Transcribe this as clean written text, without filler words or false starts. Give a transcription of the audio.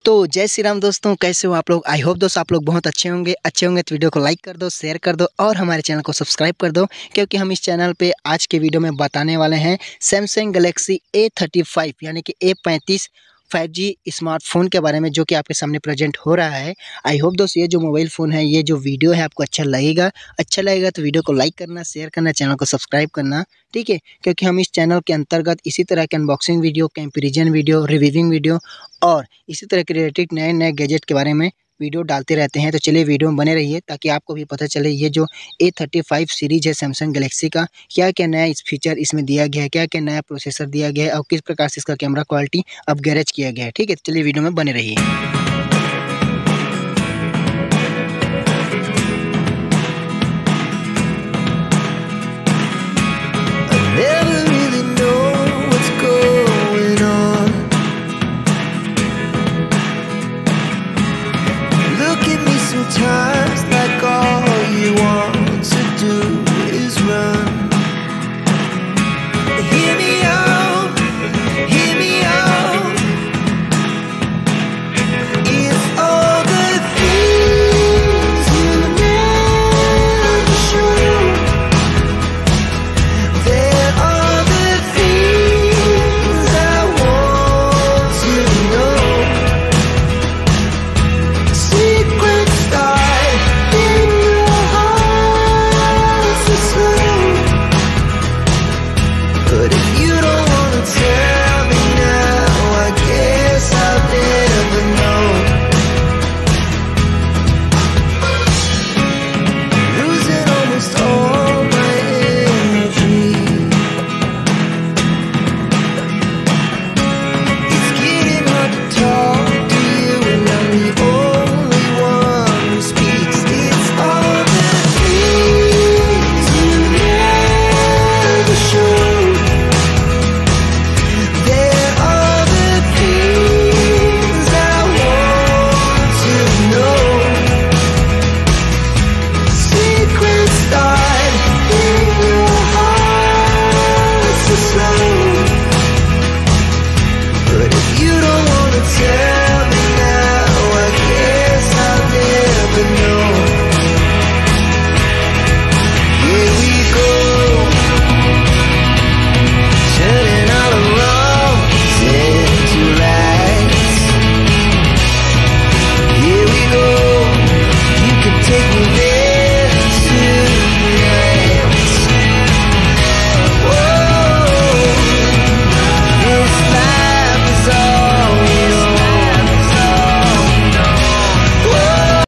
तो जय श्री राम दोस्तों, कैसे हो आप लोग। आई होप दोस्तों आप लोग बहुत अच्छे होंगे तो वीडियो को लाइक कर दो, शेयर कर दो और हमारे चैनल को सब्सक्राइब कर दो, क्योंकि हम इस चैनल पे आज के वीडियो में बताने वाले हैं सैमसंग गैलेक्सी A35 यानी कि A35 5G स्मार्टफोन के बारे में, जो कि आपके सामने प्रेजेंट हो रहा है। आई होप दोस्तों ये जो मोबाइल फ़ोन है, ये जो वीडियो है आपको अच्छा लगेगा तो वीडियो को लाइक करना, शेयर करना, चैनल को सब्सक्राइब करना, ठीक है। क्योंकि हम इस चैनल के अंतर्गत इसी तरह के unboxing video, comparison video, reviewing video और इसी तरह के रिलेटेड नए गैजेट के बारे में वीडियो डालते रहते हैं। तो चलिए वीडियो में बने रहिए ताकि आपको भी पता चले ये जो A35 सीरीज है सैमसंग गैलेक्सी का, क्या-क्या नया इस फीचर इसमें दिया गया है, क्या-क्या नया प्रोसेसर दिया गया है और किस प्रकार से इसका कैमरा क्वालिटी अपग्रेड किया गया है। ठीक है, तो चलिए वीडियो में बने रहिए।